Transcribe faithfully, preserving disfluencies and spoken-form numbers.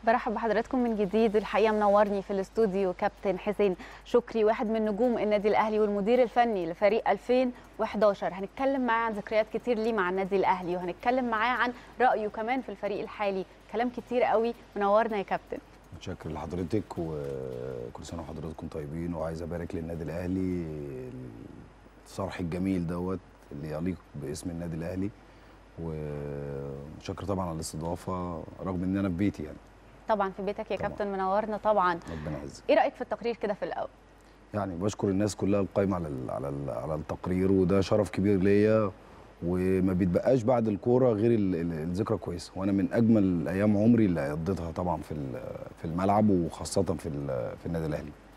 برحب بحضراتكم من جديد، والحقيقه منورني في الاستوديو كابتن حسين شكري، واحد من نجوم النادي الاهلي والمدير الفني لفريق ألفين وحداشر. هنتكلم معاه عن ذكريات كتير ليه مع النادي الاهلي، وهنتكلم معاه عن رايه كمان في الفريق الحالي. كلام كتير قوي، منورنا يا كابتن. متشكر لحضرتك، وكل سنه وحضراتكم طيبين، وعايز ابارك للنادي الاهلي الصرح الجميل دوت اللي يليق باسم النادي الاهلي، ومتشكر طبعا على الاستضافه رغم ان انا في بيتي. يعني طبعا في بيتك يا طبعا. كابتن، منورنا طبعا. ربنا يعزك. ايه رايك في التقرير كده في الاول؟ يعني بشكر الناس كلها القايمه على ال على ال على التقرير، وده شرف كبير ليا، وما بيتبقاش بعد الكوره غير الذكرى كويسه، وانا من اجمل ايام عمري اللي قضيتها طبعا في في الملعب، وخاصه في في النادي الاهلي.